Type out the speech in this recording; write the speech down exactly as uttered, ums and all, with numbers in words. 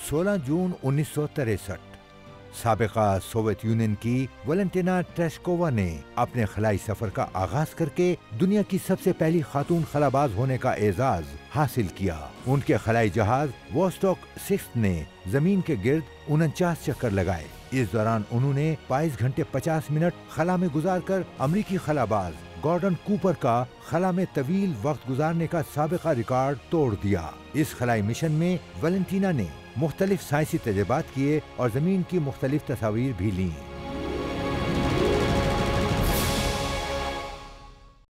सोलह जून उन्नीस सौ तिरसठ, साबिका सोवियत यूनियन की वैलेंटिना तेरेश्कोवा ने अपने खलाई सफर का आगाज करके दुनिया की सबसे पहली खातून खलाबाज होने का एजाज हासिल किया। उनके खलाई जहाज वोस्टॉक सिक्स ने जमीन के गिर्द उनचास चक्कर लगाए। इस दौरान उन्होंने बाईस घंटे पचास मिनट खला में गुजारकर अमरीकी खलाबाज गॉर्डन कूपर का खला में तवील वक्त गुजारने का साबिका रिकॉर्ड तोड़ दिया। इस खलाई मिशन में वैलेंटिना ने मुख्तलिफ साइंसी तजुर्बात किए और जमीन की मुख्तलिफ तस्वीर भी ली।